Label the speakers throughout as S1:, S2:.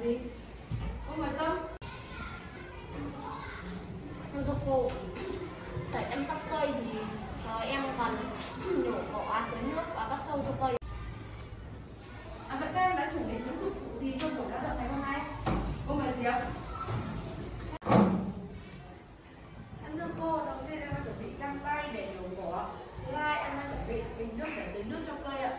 S1: gì? Cô mời Tâm.
S2: Thưa cô, để chăm sóc cây thì em cần nhổ cỏ, tưới nước và bắt sâu cho cây.
S1: Vậy các em đã chuẩn bị những dụng cụ gì trong buổi lao động ngày hôm nay? Cô mời Diệp. Thưa cô, đầu tiên em đã chuẩn bị găng tay để nhổ cỏ. Thứ hai, em đã chuẩn bị bình nước để tưới nước cho cây ạ.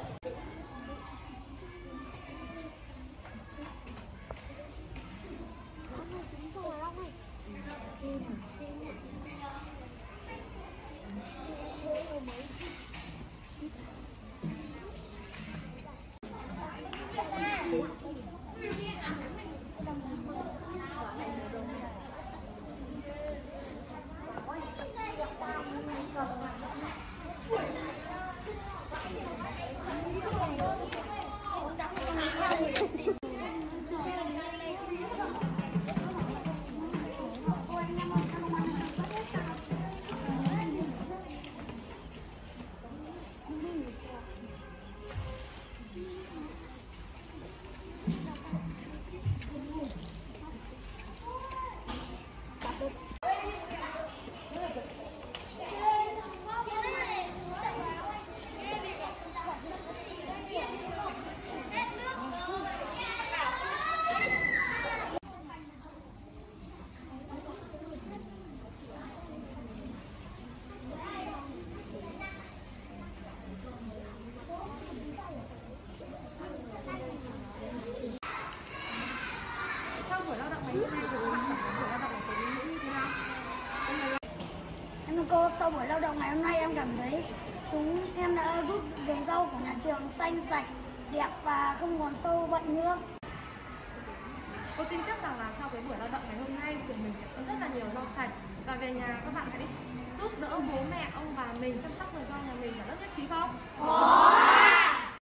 S3: Cô, sau buổi lao động ngày hôm nay em cảm thấy em đã giúp vườn rau của nhà trường xanh sạch, đẹp và không còn sâu bệnh nữa.
S1: Cô tin chắc rằng là sau cái buổi lao động ngày hôm nay trường mình sẽ có rất là nhiều rau sạch và về nhà các bạn hãy giúp đỡ bố mẹ, ông bà mình chăm sóc vườn rau nhà mình là rất nhất trí không?
S3: Có.